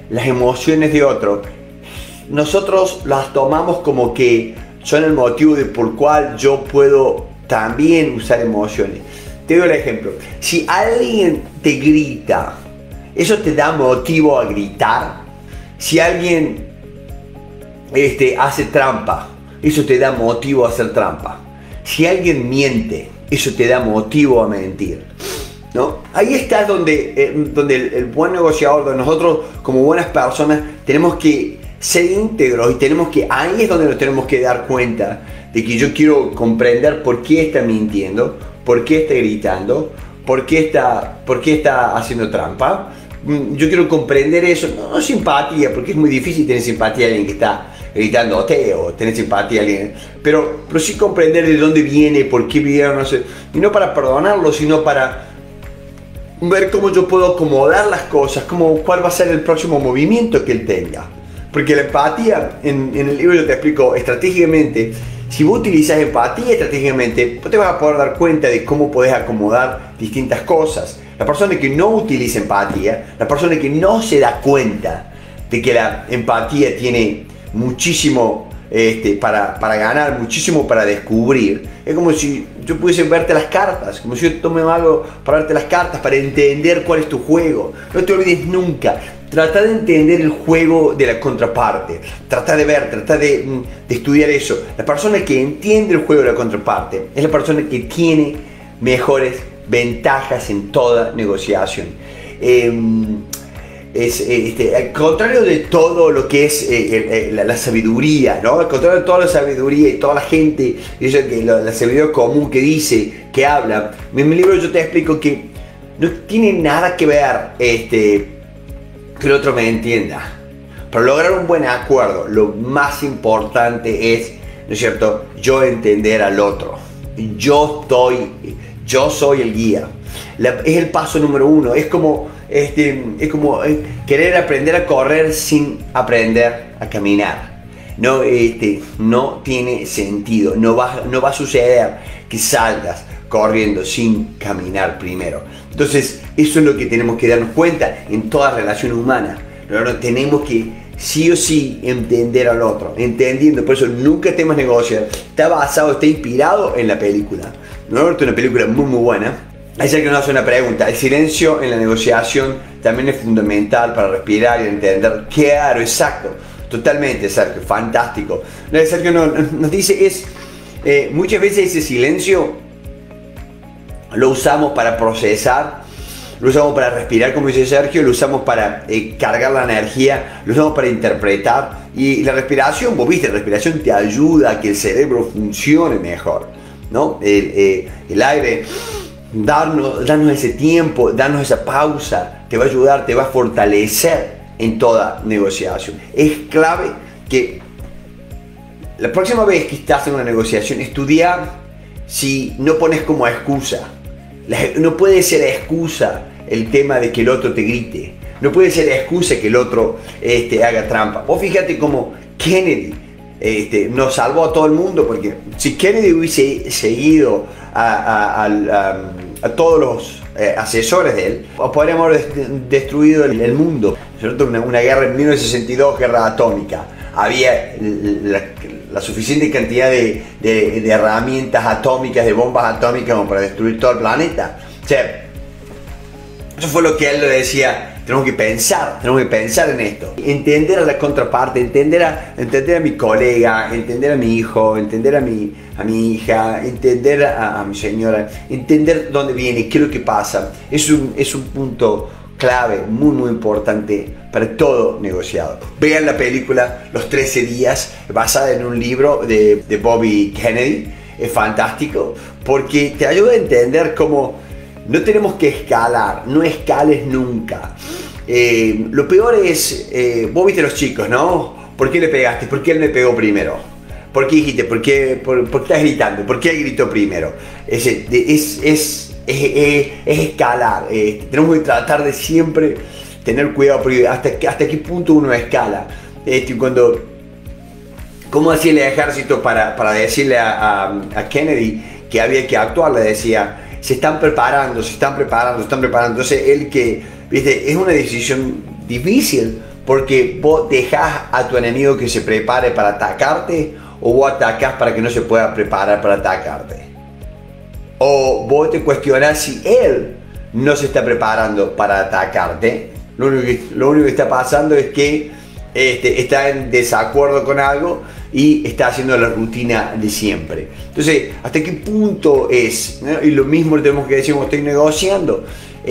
las emociones de otro, nosotros las tomamos como que son el motivo por el cual yo puedo también usar emociones. Te doy el ejemplo. Si alguien te grita, ¿eso te da motivo a gritar? Si alguien hace trampa, eso te da motivo a hacer trampa. Si alguien miente, eso te da motivo a mentir, ¿no? Ahí está donde el buen negociador, donde nosotros como buenas personas tenemos que ser íntegros y ahí es donde nos tenemos que dar cuenta de que yo quiero comprender por qué está mintiendo, por qué está gritando, por qué está haciendo trampa. Yo quiero comprender eso, no simpatía, porque es muy difícil tener simpatía a alguien que está gritándote o tener simpatía a alguien, pero sí comprender de dónde viene, por qué viene, no sé, y no para perdonarlo, sino para ver cómo yo puedo acomodar las cosas, cuál va a ser el próximo movimiento que él tenga. Porque la empatía, en el libro yo te explico estratégicamente, si vos utilizas empatía estratégicamente, vos te vas a poder dar cuenta de cómo podés acomodar distintas cosas. La persona que no utiliza empatía, la persona que no se da cuenta de que la empatía tiene muchísimo para ganar, muchísimo para descubrir, es como si yo pudiese verte las cartas, como si yo tome algo para verte las cartas, para entender cuál es tu juego. No te olvides nunca. Trata de entender el juego de la contraparte, trata de ver, trata de estudiar eso. La persona que entiende el juego de la contraparte es la persona que tiene mejores ventajas en toda negociación. Al contrario de todo lo que es la sabiduría, ¿no? Al contrario de toda la sabiduría y toda la gente, la sabiduría común que dice, que habla, en mi libro yo te explico que no tiene nada que ver que el otro me entienda. Para lograr un buen acuerdo, lo más importante es, ¿no es cierto?, yo entender al otro. Yo soy el guía. Es el paso número uno. Es como querer aprender a correr sin aprender a caminar. No, no tiene sentido. No va a suceder que salgas corriendo sin caminar primero. Entonces, eso es lo que tenemos que darnos cuenta en toda relación humana. Nosotros tenemos que sí o sí entender al otro, entendiendo. Por eso nunca temas negociar. Está inspirado en la película. ¿No? Es una película muy buena. Hay que nos hace una pregunta. El silencio en la negociación también es fundamental para respirar y entender. Claro, exacto. Totalmente, Sergio. Fantástico. Lo que Sergio nos dice es, muchas veces ese silencio lo usamos para procesar, lo usamos para respirar, como dice Sergio, lo usamos para cargar la energía, lo usamos para interpretar. Y la respiración, vos viste, la respiración te ayuda a que el cerebro funcione mejor, ¿no? El aire, darnos ese tiempo, darnos esa pausa, te va a ayudar, te va a fortalecer en toda negociación. Es clave que la próxima vez que estás en una negociación, estudia si no pones como excusa. No puede ser excusa el tema de que el otro te grite. No puede ser excusa que el otro haga trampa. Vos fíjate cómo Kennedy nos salvó a todo el mundo, porque si Kennedy hubiese seguido a todos los asesores de él, podríamos haber destruido el mundo. Una guerra en 1962, guerra atómica. Había la suficiente cantidad de herramientas atómicas, de bombas atómicas como para destruir todo el planeta. O sea, eso fue lo que él le decía. Tenemos que pensar en esto. Entender a la contraparte, entender a mi colega, entender a mi hijo, entender a mi hija, entender a mi señora, entender dónde viene, qué es lo que pasa. Es un punto clave, muy importante para todo negociado. Vean la película Los 13 días, basada en un libro de Bobby Kennedy. Es fantástico porque te ayuda a entender cómo no tenemos que escalar, no escales nunca. Lo peor es, vos viste los chicos, ¿no? ¿Por qué le pegaste? ¿Por qué él me pegó primero? ¿Por qué dijiste? ¿Por qué estás gritando? ¿Por qué él gritó primero? Es escalar. Tenemos que tratar de siempre tener cuidado, porque hasta qué punto uno escala. ¿Cómo hacía el ejército para decirle a Kennedy que había que actuar? Le decía, se están preparando. Entonces, ¿viste? Es una decisión difícil, porque vos dejás a tu enemigo que se prepare para atacarte, o vos atacás para que no se pueda preparar para atacarte. O vos te cuestionás si él no se está preparando para atacarte. Lo único que está pasando es que está en desacuerdo con algo y está haciendo la rutina de siempre. Entonces, ¿hasta qué punto es? ¿No? Y lo mismo le tenemos que decir cuando estoy negociando.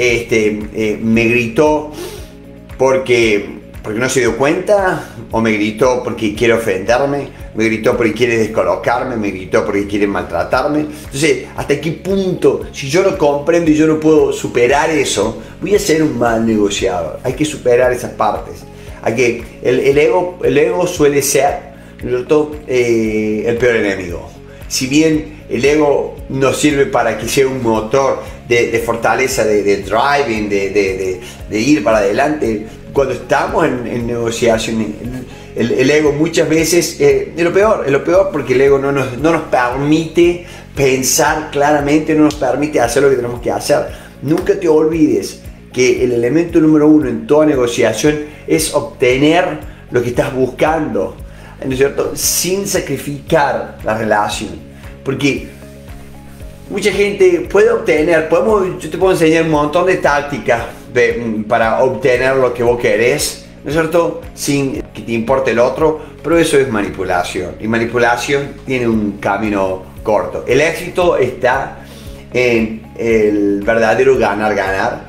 Me gritó porque no se dio cuenta, o me gritó porque quiere ofenderme, me gritó porque quiere descolocarme, me gritó porque quiere maltratarme. Entonces, ¿hasta qué punto? Si yo no comprendo y yo no puedo superar eso, voy a ser un mal negociador. Hay que superar esas partes. El ego suele ser el peor enemigo. Si bien el ego nos sirve para que sea un motor de fortaleza, de driving, de ir para adelante, cuando estamos en negociación, el ego muchas veces es lo peor porque el ego no nos permite pensar claramente, no nos permite hacer lo que tenemos que hacer. Nunca te olvides que el elemento número uno en toda negociación es obtener lo que estás buscando, ¿no es cierto? Sin sacrificar la relación, porque mucha gente puede obtener, yo te puedo enseñar un montón de tácticas para obtener lo que vos querés, ¿no es cierto? Sin que te importe el otro, pero eso es manipulación, y manipulación tiene un camino corto. El éxito está en el verdadero ganar-ganar,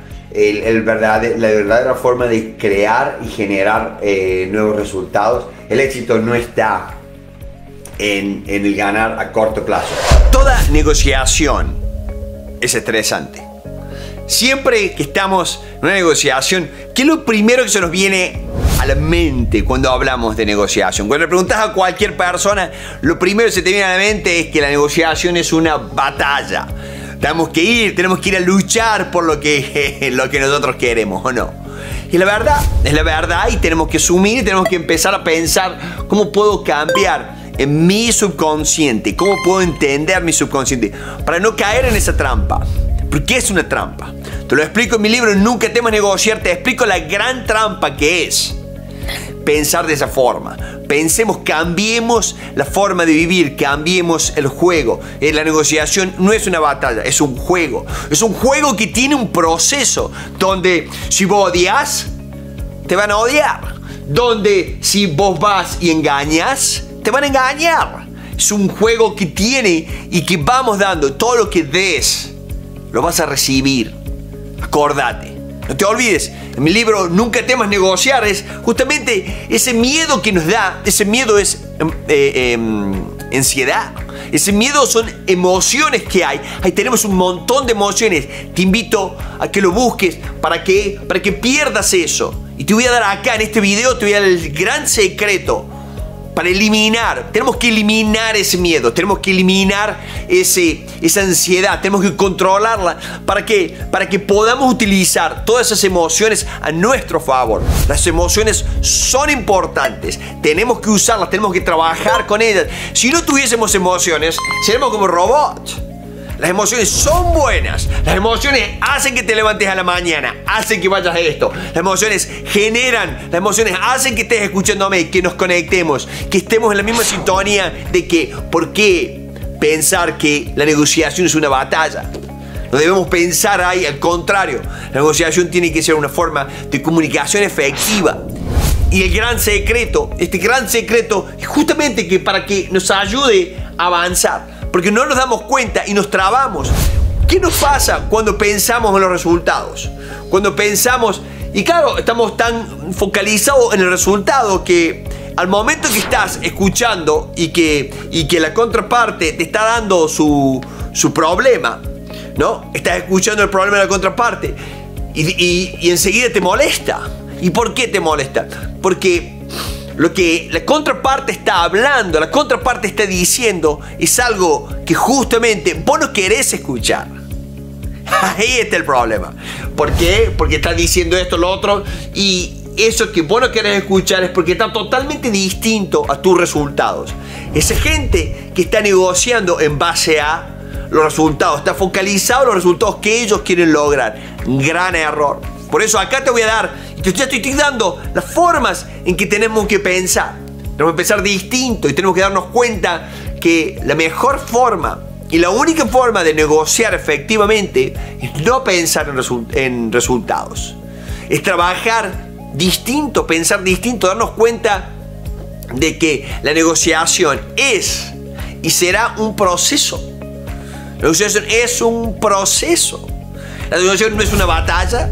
la verdadera forma de crear y generar nuevos resultados. El éxito no está en el ganar a corto plazo. Toda negociación es estresante. Siempre que estamos en una negociación, ¿qué es lo primero que se nos viene a la mente cuando hablamos de negociación? Cuando le preguntas a cualquier persona, lo primero que se te viene a la mente es que la negociación es una batalla. Tenemos que ir a luchar por lo que nosotros queremos, ¿o no? Y la verdad es la verdad, y tenemos que asumir, tenemos que empezar a pensar cómo puedo cambiar en mi subconsciente, cómo puedo entender mi subconsciente para no caer en esa trampa. Porque es una trampa. Te lo explico en mi libro Nunca temas negociar, te explico la gran trampa que es pensar de esa forma. Pensemos, cambiemos la forma de vivir, cambiemos el juego. La negociación no es una batalla, es un juego. Es un juego que tiene un proceso donde si vos odias, te van a odiar. Donde si vos vas y engañas, te van a engañar. Es un juego que tiene y que vamos dando. Todo lo que des, lo vas a recibir. Acordate. No te olvides, en mi libro Nunca temas negociar es justamente ese miedo que nos da. Ese miedo es ansiedad. Ese miedo son emociones que hay. Ahí tenemos un montón de emociones. Te invito a que lo busques para que pierdas eso. Y te voy a dar acá en este video, te voy a dar el gran secreto para eliminar. Tenemos que eliminar ese miedo, tenemos que eliminar esa ansiedad, tenemos que controlarla para que podamos utilizar todas esas emociones a nuestro favor. Las emociones son importantes, tenemos que usarlas, tenemos que trabajar con ellas. Si no tuviésemos emociones, seríamos como robots. Las emociones son buenas. Las emociones hacen que te levantes a la mañana, hacen que vayas a esto. Las emociones generan, las emociones hacen que estés escuchándome, que nos conectemos, que estemos en la misma sintonía de que, ¿por qué pensar que la negociación es una batalla? No debemos pensar ahí, al contrario. La negociación tiene que ser una forma de comunicación efectiva. Y el gran secreto, este gran secreto, es justamente que para que nos ayude a avanzar. Porque no nos damos cuenta y nos trabamos. ¿Qué nos pasa cuando pensamos en los resultados? Cuando pensamos, y claro, estamos tan focalizados en el resultado que al momento que estás escuchando y que la contraparte te está dando su problema, ¿no? Estás escuchando el problema de la contraparte y enseguida te molesta. ¿Y por qué te molesta? Porque lo que la contraparte está hablando, la contraparte está diciendo, es algo que justamente vos no querés escuchar. Ahí está el problema. ¿Por qué? Porque está diciendo esto, lo otro, y eso que vos no querés escuchar es porque está totalmente distinto a tus resultados. Esa gente que está negociando en base a los resultados, está focalizado en los resultados que ellos quieren lograr. Gran error. Por eso acá te voy a dar, ya te estoy dando las formas en que tenemos que pensar. Tenemos que pensar distinto y tenemos que darnos cuenta que la mejor forma y la única forma de negociar efectivamente es no pensar en resultados. Es trabajar distinto, pensar distinto, darnos cuenta de que la negociación es y será un proceso. La negociación es un proceso. La negociación no es una batalla,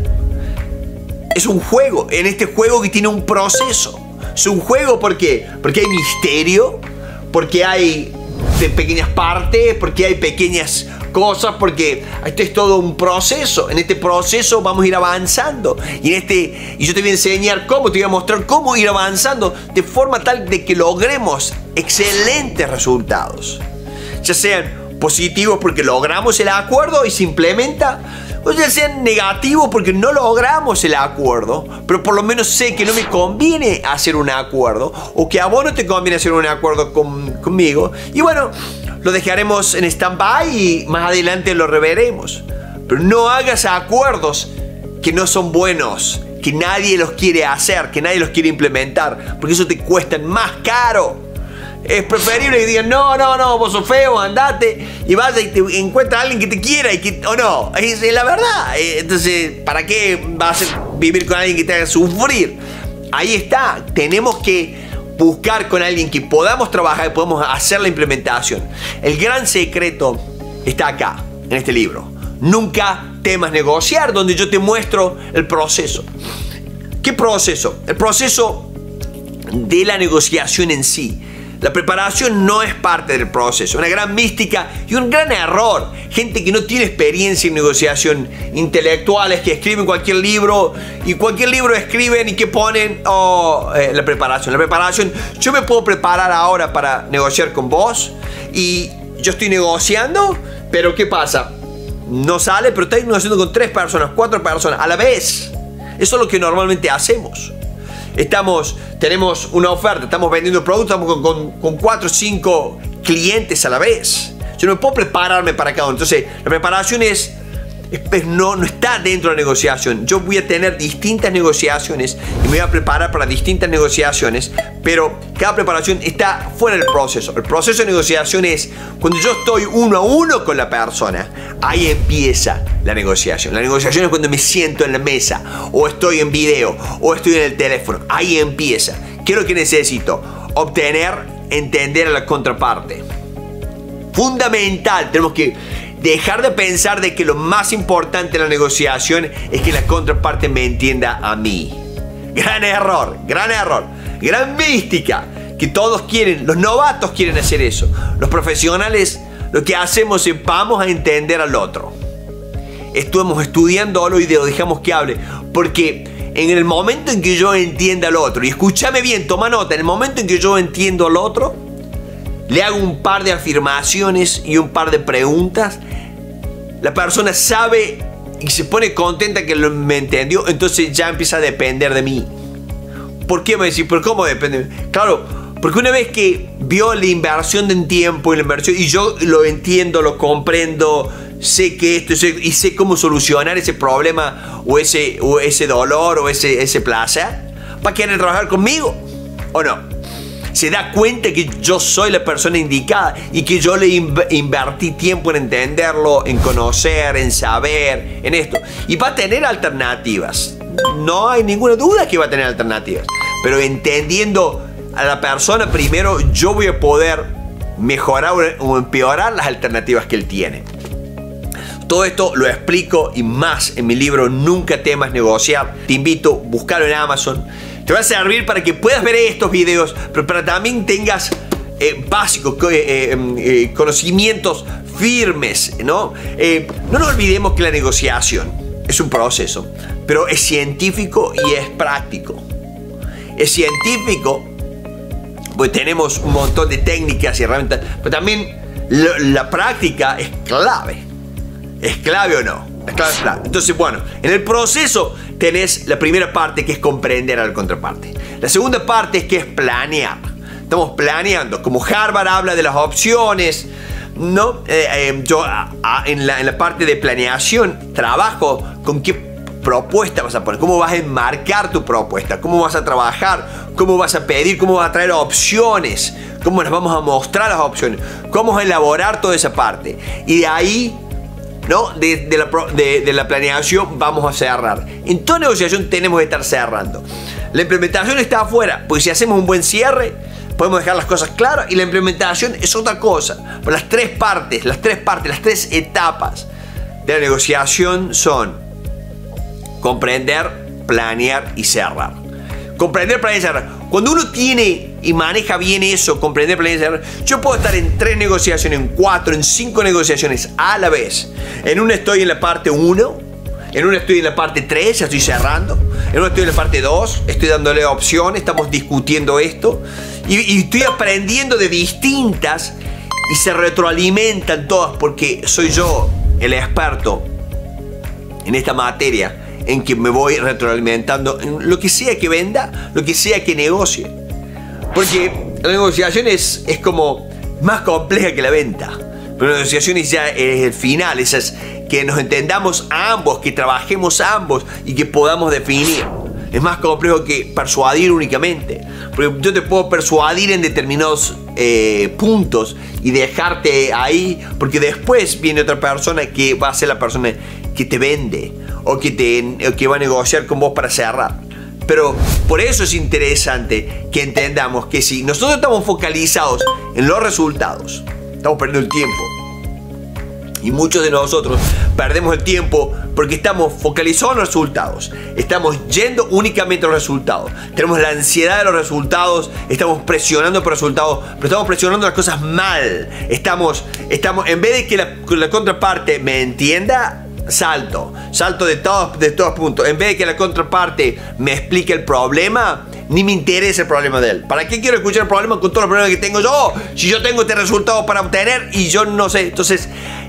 es un juego. En este juego que tiene un proceso. Es un juego porque hay misterio, porque hay pequeñas partes, porque hay pequeñas cosas, porque esto es todo un proceso. En este proceso vamos a ir avanzando y yo te voy a enseñar cómo, te voy a mostrar cómo ir avanzando de forma tal de que logremos excelentes resultados, ya sean positivos porque logramos el acuerdo y se implementa, o ya sean negativos porque no logramos el acuerdo, pero por lo menos sé que no me conviene hacer un acuerdo, o que a vos no te conviene hacer un acuerdo conmigo, y bueno, lo dejaremos en stand-by y más adelante lo reveremos. Pero no hagas acuerdos que no son buenos, que nadie los quiere hacer, que nadie los quiere implementar, porque eso te cuesta más caro. Es preferible que digan, no, vos sos feo, andate, y vaya y te encuentras a alguien que te quiera o no. Es la verdad. Entonces, ¿para qué vas a vivir con alguien que te haga sufrir? Ahí está. Tenemos que buscar con alguien que podamos trabajar y podamos hacer la implementación. El gran secreto está acá, en este libro. Nunca temas negociar, donde yo te muestro el proceso. ¿Qué proceso? El proceso de la negociación en sí. La preparación no es parte del proceso. Una gran mística y un gran error. Gente que no tiene experiencia en negociación, intelectuales que escriben cualquier libro y cualquier libro escriben y que ponen la preparación. La preparación, yo me puedo preparar ahora para negociar con vos y yo estoy negociando, pero ¿qué pasa? No sale, pero estoy negociando con 3 personas, 4 personas a la vez. Eso es lo que normalmente hacemos. Tenemos una oferta, estamos vendiendo productos, estamos con 4 o 5 clientes a la vez. Yo no puedo prepararme para cada uno. Entonces, la preparación no está dentro de la negociación. Yo voy a tener distintas negociaciones y me voy a preparar para distintas negociaciones, pero cada preparación está fuera del proceso. El proceso de negociación es cuando yo estoy 1 a 1 con la persona. Ahí empieza la negociación. La negociación es cuando me siento en la mesa, o estoy en video, o estoy en el teléfono. Ahí empieza. ¿Qué es lo que necesito? Entender a la contraparte. Fundamental. Tenemos que dejar de pensar de que lo más importante en la negociación es que la contraparte me entienda a mí. Gran error, gran mística, que todos quieren, los novatos quieren hacer eso. Los profesionales lo que hacemos es vamos a entender al otro. Estuvimos estudiándolo y dejamos que hable, porque en el momento en que yo entienda al otro, y escúchame bien, toma nota, en el momento en que yo entiendo al otro, le hago un par de afirmaciones y un par de preguntas, la persona sabe y se pone contenta que me entendió, entonces ya empieza a depender de mí. ¿Por qué me decís? ¿Pero cómo depende? Claro, porque una vez que vio la inversión de tiempo y yo lo entiendo, lo comprendo, sé que esto y sé cómo solucionar ese problema o ese dolor o ese placer, ¿va a querer trabajar conmigo o no? Se da cuenta que yo soy la persona indicada y que yo le invertí tiempo en entenderlo, en conocer, en saber, en esto. Y va a tener alternativas. No hay ninguna duda que va a tener alternativas. Pero entendiendo a la persona primero, yo voy a poder mejorar o empeorar las alternativas que él tiene. Todo esto lo explico y más en mi libro Nunca temas negociar. Te invito a buscarlo en Amazon. Te va a servir para que puedas ver estos videos, pero para también tengas básicos, conocimientos firmes, ¿no? No nos olvidemos que la negociación es un proceso, pero es científico y es práctico. Es científico, pues tenemos un montón de técnicas y herramientas, pero también la práctica es clave. ¿Es clave o no? Es clave. Entonces, bueno, en el proceso tenés la primera parte, que es comprender a la contraparte. La segunda parte es que es planear. Estamos planeando. Como Harvard habla de las opciones, ¿no? Yo en la parte de planeación trabajo con qué propuesta vas a poner, cómo vas a enmarcar tu propuesta, cómo vas a trabajar, cómo vas a pedir, cómo vas a traer opciones, cómo les vamos a mostrar las opciones, cómo vas a elaborar toda esa parte. Y de ahí, ¿no? De la planeación vamos a cerrar. En toda negociación tenemos que estar cerrando. La implementación está afuera, porque si hacemos un buen cierre, podemos dejar las cosas claras, y la implementación es otra cosa. Pero las tres etapas de la negociación son comprender, planear y cerrar. Comprender, planear y cerrar. Cuando uno tiene y maneja bien eso, comprender, planear y cerrar, yo puedo estar en 3 negociaciones, en 4, en 5 negociaciones a la vez. En una estoy en la parte 1, en una estoy en la parte 3, ya estoy cerrando. En una estoy en la parte 2, estoy dándole opciones, estamos discutiendo esto. Y estoy aprendiendo de distintas y se retroalimentan todas, porque soy yo el experto en esta materia, en que me voy retroalimentando en lo que sea que venda, lo que sea que negocie. Porque la negociación es como más compleja que la venta. Pero la negociación ya es el final, es que nos entendamos a ambos, que trabajemos a ambos y que podamos definir. Es más complejo que persuadir únicamente. Porque yo te puedo persuadir en determinados puntos y dejarte ahí, porque después viene otra persona que va a ser la persona que te vende o que va a negociar con vos para cerrar. Pero por eso es interesante que entendamos que si nosotros estamos focalizados en los resultados, estamos perdiendo el tiempo. Y muchos de nosotros perdemos el tiempo porque estamos focalizados en los resultados. Estamos yendo únicamente a los resultados. Tenemos la ansiedad de los resultados. Estamos presionando por resultados, pero estamos presionando las cosas mal. Estamos en vez de que la contraparte me entienda, salto de todos puntos. En vez de que la contraparte me explique el problema, ni me interesa el problema de él. ¿Para qué quiero escuchar el problema con todos los problemas que tengo yo? Si yo tengo este resultado para obtener y yo no sé. Entonces,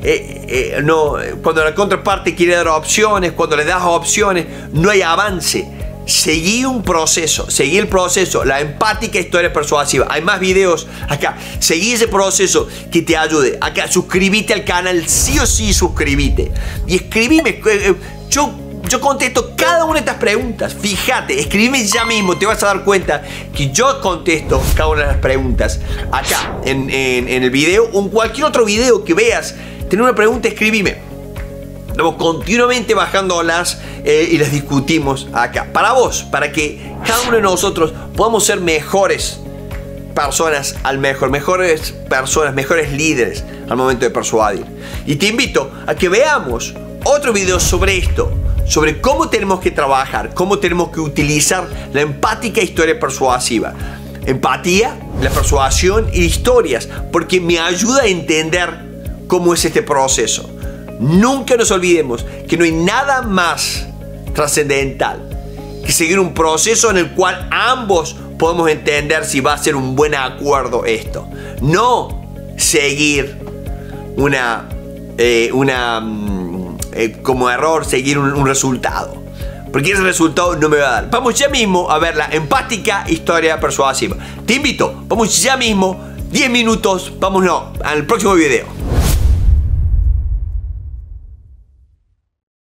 no, cuando la contraparte quiere dar opciones, cuando le das opciones, no hay avance. Seguí un proceso, seguí el proceso, la empática historia persuasiva. Hay más videos acá. Seguí ese proceso que te ayude. Acá, suscríbete al canal, sí o sí suscríbete. Y escribime. Yo contesto cada una de estas preguntas. Fíjate, escríbeme ya mismo. Te vas a dar cuenta que yo contesto cada una de las preguntas acá en el video o en cualquier otro video que veas. Tenés una pregunta, escríbeme. Estamos continuamente bajándolas y las discutimos acá. Para vos, para que cada uno de nosotros podamos ser mejores personas mejores personas, mejores líderes al momento de persuadir. Y te invito a que veamos otro video sobre esto, sobre cómo tenemos que trabajar, cómo tenemos que utilizar la empática historia persuasiva. Empatía, la persuasión y historias, porque me ayuda a entender cómo es este proceso. Nunca nos olvidemos que no hay nada más trascendental que seguir un proceso en el cual ambos podemos entender si va a ser un buen acuerdo esto. No seguir como error, seguir un resultado. Porque ese resultado no me va a dar. Vamos ya mismo a ver la empática historia persuasiva. Te invito, vamos ya mismo, 10 minutos, vámonos al próximo video.